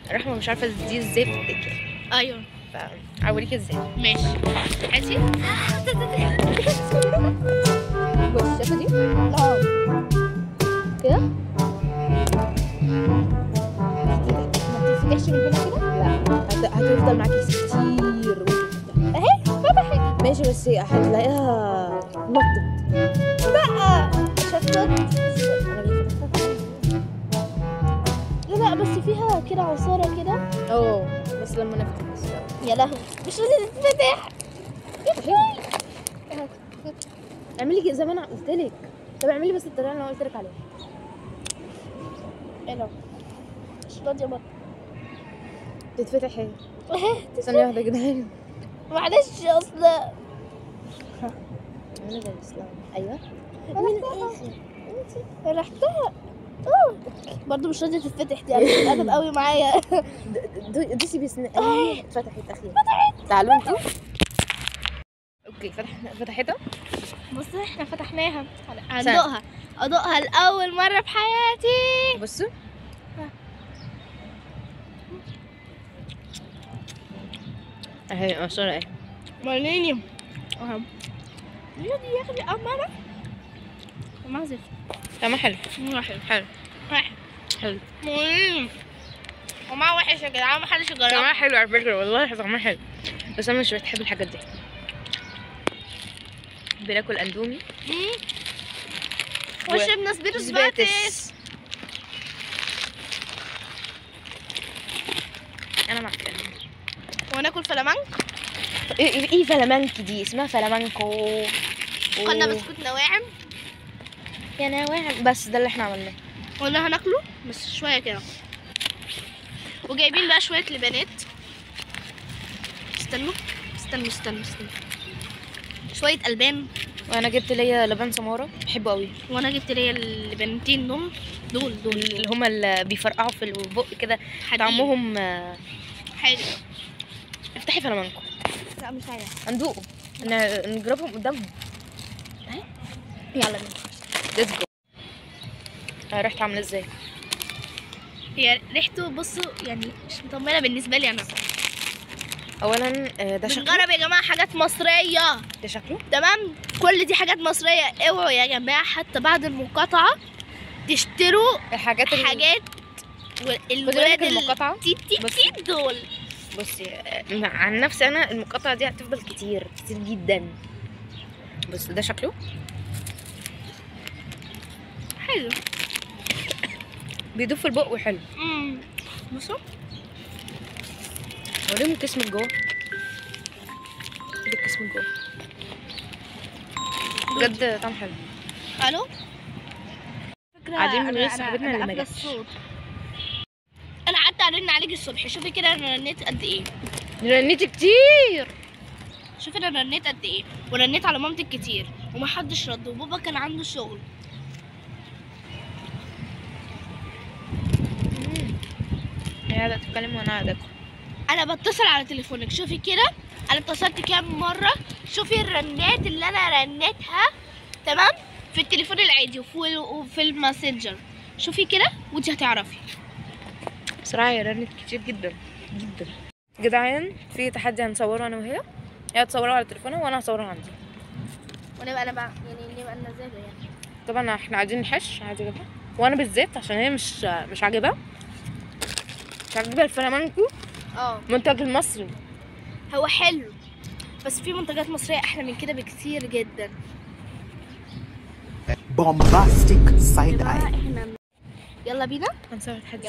رحمه مش عارفه دي ازاي بتتاكل. ايوه فاوريك ازاي. ماشي. حاسي بص شايفه دي كده ما تفتحش من هنا كده. لا هتفضل معاكي كتير اهي فتحت. ماشي بس هتلاقيها نطت. لا مش هتنط. لا بس فيها كده عصاره كده. بس لما نفتح بس. يا لهوي مش راضيه تتفتح. اعملي زي ما انا قلت لك. طب اعملي بس الطريقه اللي انا قلت لك عليها. ايه ده؟ مش راضيه برضه تتفتح. هي ثانيه واحده يا جدعان. معلش اصلا انا زي الاسلام. ايوه رحتها برضه مش راضيه تتفتح. دي ادب قوي معايا. دوسي بسن اتفتحت اخيرا. تعالوا انتوا. اوكي فتحتها. بصوا احنا فتحناها. ادوقها لاول مره في حياتي. بصوا اهي قشره اهي. ماليني اهو. يا اخي امانه ما زفت. طعمها حلو. حلو وما وحش يا جدعان. ما حدش يجربها. طعمها حلو على فكره والله. طعمها حلو بس انا مش بحب الحاجات دي. بناكل اندومي وشربنا سبيروس باتس. انا معاك. وناكل فلامنك. ايه فلامنك دي؟ اسمها فلامنكو. خدنا بسكوت نواعم. يا نواعم بس ده اللي احنا عملناه. قلنا هناكله بس شويه كده. وجايبين بقى شويه لبانات. استنوا شويه البان. وانا جبت ليا لبان سماره بحبه قوي. وانا جبت ليا اللبنتين دول اللي هما اللي بيفرقعوا في البق كده طعمهم حلو. افتحي فلامنكو. لا مش عايزه. هندوقه نجربهم قدامهم. يلا بينا. ليتس جو. ريحته عامله ازاي؟ هي ريحته بصوا يعني مش مطمنه بالنسبه لي انا. اولا ده شكله. بنجرب يا جماعه حاجات مصريه. ده شكله تمام. كل دي حاجات مصريه. اوعوا يا جماعه حتى بعد المقاطعه تشتروا حاجات الولاد المقاطعه تيت دول. بصي عن نفسي انا المقاطعه دي هتفضل كتير جدا. بس ده شكله حلو. بيدوب في البق وحلو. بصوا وريهم كيس من جوه. ده كيس من جوه بجد طعم حلو. الو قاعدين من غير صاحبتنا اللي ما جاتش. انا قعدت ارن عليك الصبح. شوفي كده انا رنيت قد ايه. رنيت كتير. شوفي انا رنيت قد ايه. ورنيت على مامتك كتير ومحدش رد. وبابا كان عنده شغل. هي قاعده تتكلم وانا قاعده اكل. انا بتصل على تليفونك. شوفي كده انا اتصلت كام مره. شوفي الرنات اللي انا رنيتها تمام في التليفون العادي وفي الماسنجر. شوفي كده وانت هتعرفي. بصراحه هي رنت كتير جدا جدا. جدعان في تحدي هنصوره انا وهي. هي تصوره على تليفونها وانا هصوره عندي. ونبقى انا بقى يعني نبقى ننزله يعني. طبعا احنا قاعدين نحش عادي جدا. وانا بالذات عشان هي مش عاجبها. مش عاجبها الفلامنكو. منتج المصري هو حلو بس في منتجات مصريه احلى من كده بكتير جدا. bombastic side eye. يلا بينا هنصور تحدي.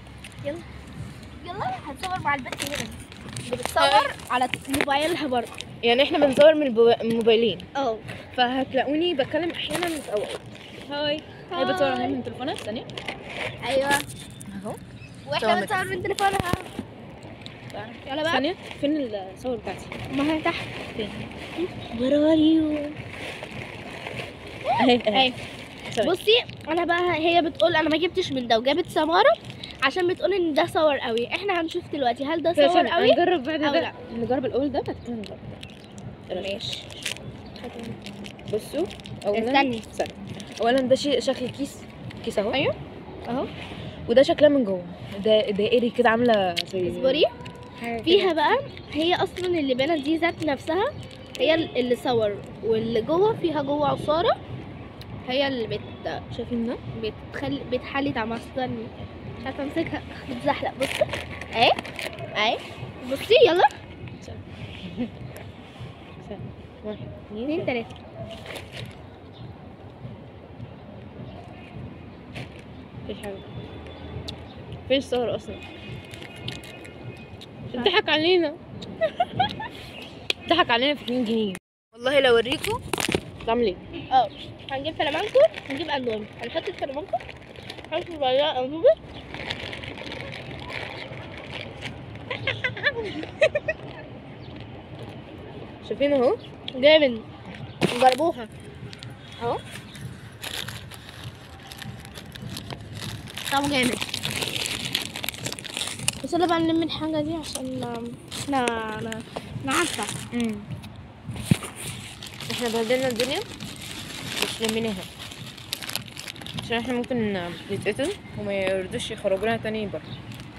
يلا هنصور مع البنت هنا اللي بتصور على موبايلها برضه. يعني احنا بنصور من الموبايلين. فهتلاقوني بتكلم احيانا في اوقات. هاي بتصور اهي من تليفونها. ثانيه. ايوه اهو. واحنا بنصور من تليفونها. يلا بقى. ثانيه فين الصور بتاعتي؟ ما هي تحت. فين؟ Where are you؟ اهي. بصي انا بقى هي بتقول انا ما جبتش من ده وجابت سماره عشان بتقول ان ده صور قوي. احنا هنشوف دلوقتي هل ده صور قوي. نجرب بعد ده. لا نجرب الاول ده بعد كده نجرب. ماشي. بصوا استني. اولا ده شكل كيس اهو. ايوه اهو. وده شكلها من جوه دائري كده، عامله زي اصبري. فيها بقى هي اصلا اللبانه دي ذات نفسها هي اللي صور، واللي جوه فيها جوه عصاره هي اللي شايفين ده؟ بتحلي طعمها. استني مش عارفه امسكها، بتزحلق. بصي اهي اهي، بصي يلا. 1 2 3. مفيش حاجه، مفيش صور اصلا. ضحك علينا ضحك علينا في 2 جنيه. والله لو اوريكم تعمل ايه. هنجيب فلامانكو، هنجيب اندومي، هنحط الفلامانكو، هنحط بقى اندومي. شايفين اهو جامد، جربوها اهو. طعمه جامد. بس انا بقى نلم الحاجه دي عشان انا عارفه. احنا بهدلنا الدنيا مش لميناها عشان احنا ممكن نتقتل وما يردوش يخرجونا تاني بره.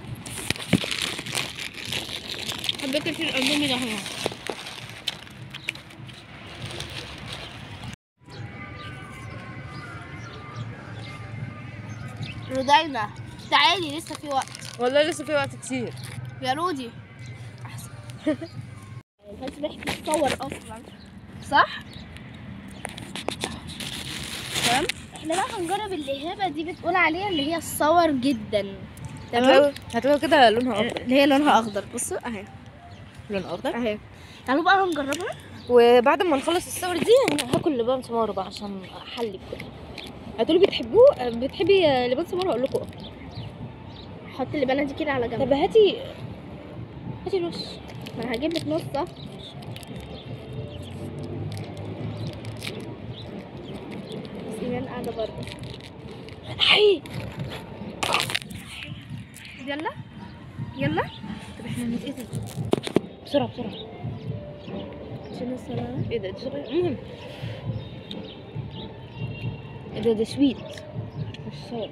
حبيت الاندومي ده هنا. رودينا تعالي، لسه في وقت. والله لسه في وقت كتير يا رودي احسن. بس بحكي تصور اصلا صح؟ تمام. احنا بقى هنجرب اللي هبه دي بتقول عليها اللي هي الصور جدا. تمام. هتلاقوا كده لونها اخضر. اللي هي لونها اخضر. بصوا اهي لون اخضر اهي. تعالوا بقى هنجربها. وبعد ما نخلص الصور دي هاكل لبان سمارة بقى عشان احلي كده. هتقولي بتحبي لبان سمارة؟ اقول لكم حط اللبانه دي كده على جنب. طب هاتي نص. ما انا هجيب لك نص. بس ايمان قاعده برضه. حي يلا يلا. طب احنا هنتقتل بسرعة عشان الصلاة. ايه ده صغير. المهم ايه ده سويت مش صور.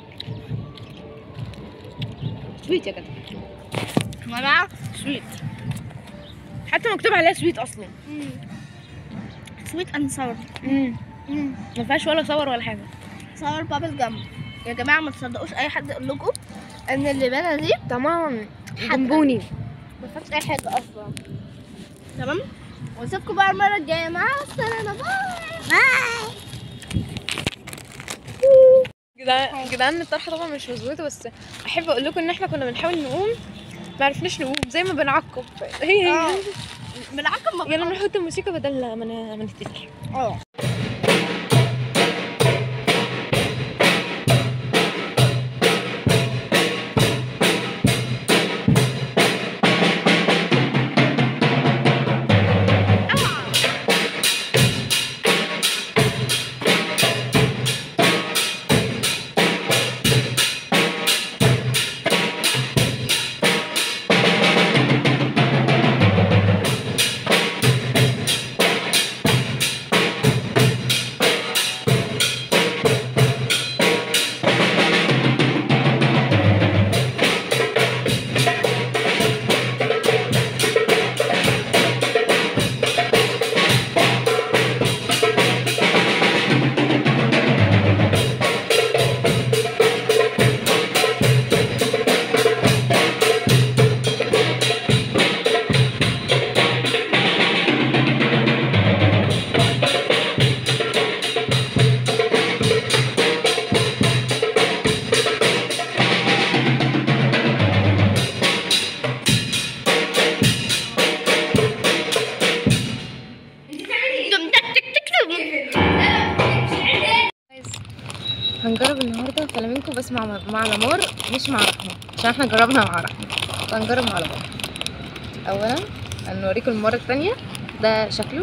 سويت يا جدع. جماعة سويت حتى مكتوب عليها سويت اصلا. سويت اند ساور. ما فيهاش ولا صور ولا حاجه. ساور بابل جم. يا جماعة ما تصدقوش اي حد يقول لكم ان اللبانة دي طعمها جنبوني، ما فيهاش اي حاجة اصلا. تمام. واسيبكم بقى المرة الجاية. مع السلامة. باي. جدعان الطرحه طبعا مش مظبوطه، بس احب اقول لكم ان احنا كنا بنحاول نقوم ما عرفناش نقوم زي ما بنعقب. هي بنعقب. يلا نحط الموسيقى بدل ما نفتكر. هنجرب النهارده فلامينكو بس مع لمار مش مع رحمة، عشان احنا جربنا مع رحمة فهنجرب مع لمار. اولا هنوريكم المرة التانية ده شكله.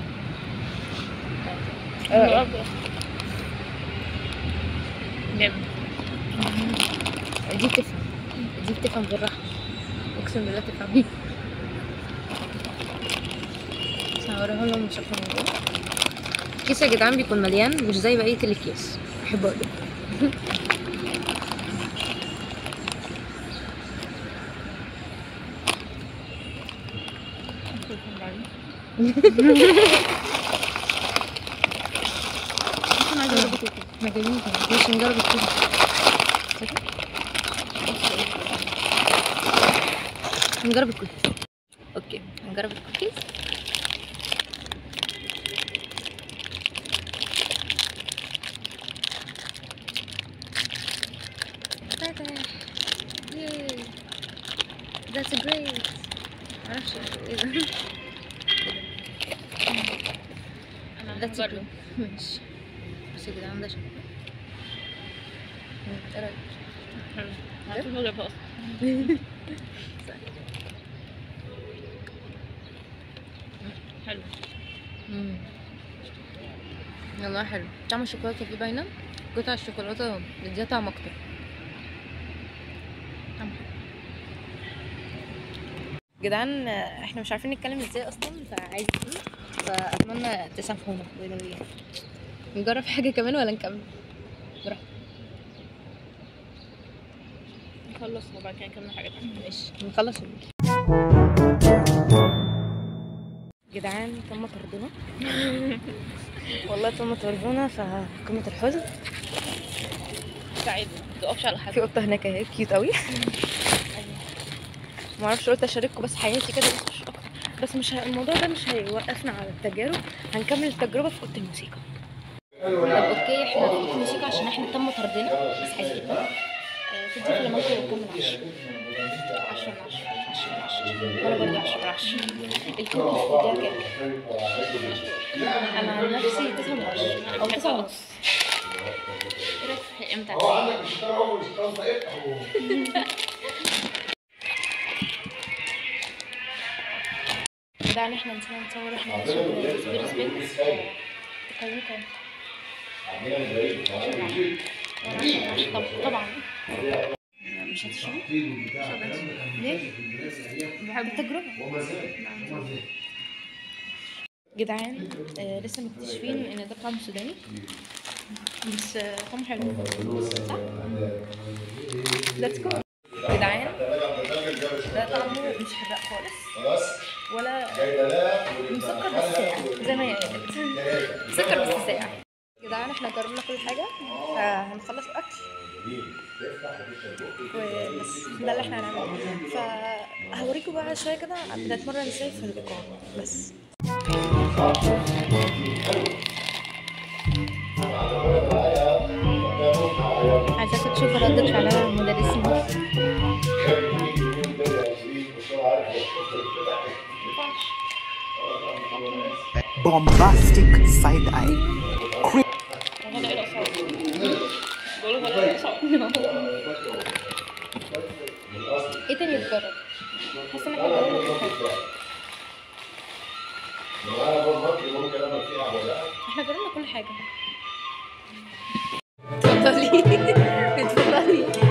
دي بتفهم بالراحة، اقسم بالله تفهم. بس هوريهم لهم شكله من جوه. الكيس يا جدعان بيكون مليان مش زي بقية الاكياس، احب اقول انا عايزه اجرب الكوكو. احنا جايبين مش نجرب الكوكو. نجرب الكوكيز. اوكي نجرب الكوكيز. ياي that's great. معرفش ايه ده. that's great. ماشي بس يا جدعان ده شكله ايه رايك؟ حلو. عارفه ما جابها اصلا. حلو. والله حلو. طعم الشوكولاته فيه باينه. قطع الشوكولاته بتديها طعم اكتر. جدعان احنا مش عارفين نتكلم ازاي اصلا فعايز فاتمنى تسامحونا باذن الله. نجرب حاجه كمان ولا نكمل؟ براحتك. نخلص وبعد كده نكمل حاجة تانية. ماشي نخلص جدعان تم طردنا. والله تم طردنا في قمة الحزن. سعيد ما تقفش على حد. في قطة هناك اهي كيوت قوي. معرفش قلت اشارككم بس حياتي كده بس مش اكتر. بس مش الموضوع ده مش هيوقفنا على التجارب. هنكمل التجربة في اوضة الموسيقى. طب اوكي احنا في اوضة الموسيقى عشان احنا تم طردنا بس عايزين تدي في لمانكو كام من 10؟ 10 من 10. 10 من 10. وانا برضه 10 من 10. الكوكو دي كام؟ انا عن نفسي 9 من 10 او 9 ونص. ايه رايك في امتى؟ ده ان احنا نصور احنا سبيرس بيكس. تقييمه كام؟ طبعا مش هتشرب؟ ليه؟ بحب التجربة. جدعان لسه مكتشفين ان ده طعم سوداني بس طعمه حلو صح؟ ليتس جو. جدعان ده طعمه مش حراق خالص ولا مسكر بس ساقع زي ما هي قالت. مسكر بس ساقع. جدعان احنا جربنا كل حاجة فهنخلص الاكل وبس ده اللي احنا هنعمله. فهوريكم بقى شوية كده بنتمرن ازاي في الايقاع بس. عايزاكم تشوفوا ردة فعلها المدرسين. Bombastic side eye. ايه تاني يتجرب؟ حاسه ان احنا جربنا كل حاجه. احنا جربنا كل حاجه. اتفضلي اتفضلي.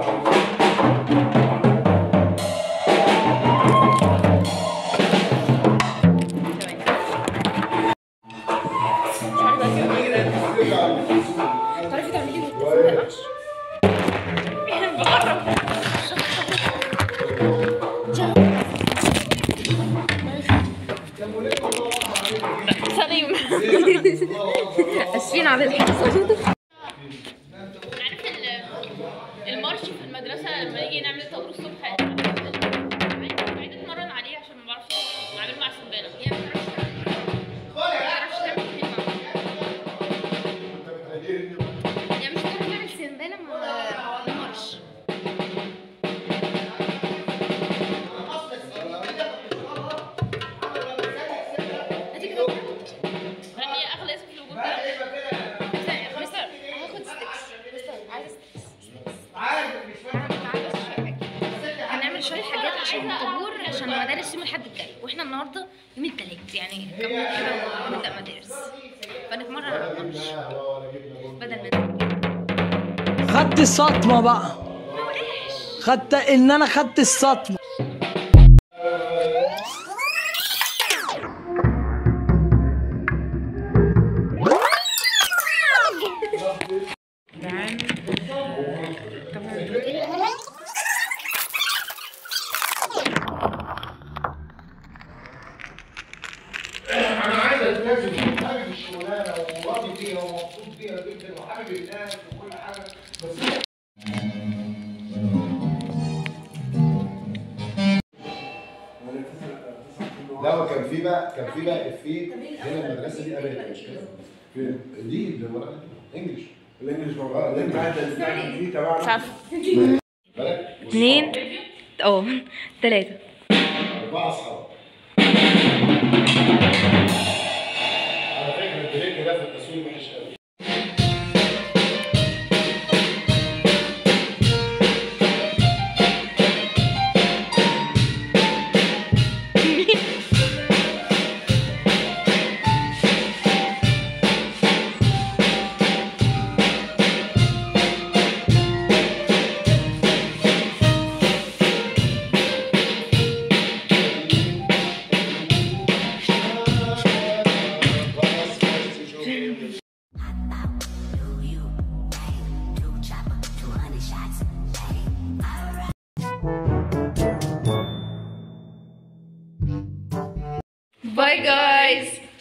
تعرفي تعملي له التليفون ده قش؟ سليم اسفين على الحصه. عارف المارش في المدرسه لما نيجي نعمل طابور الصبح عايزه اتمرن عليه عشان ما بعرفش اعمله مع سنباله. هي ما بتعرفش تعمل هي مش بتعرف تعمل سنباله مع المارش. هي اغلى اسم في الوجود ده. هنعمل شوية حاجات عشان الطابور عشان المدارس يوم الأحد الجاي، واحنا النهارده يوم التلات يعني كم يوم كده ونبدأ مدارس، فنتمرن على الماتش بدل ما خدت الصدمة بقى. خدت ان انا خدت الصدمة. انا عايزك لازم حابب الشغلانه وراضي فيها ومبسوط فيها جدا وحابب الناس وكل حاجه بس. لا كان في بقى افيه هنا المدرسه دي قابلت مش كده؟ فين؟ دي اللي وراها انجلش. الانجلش موجود. دي تبعنا. مش عارفه. 2 3 4 اصحاب. على فكره البريك ده في التصوير وحش قوي. Bye guys.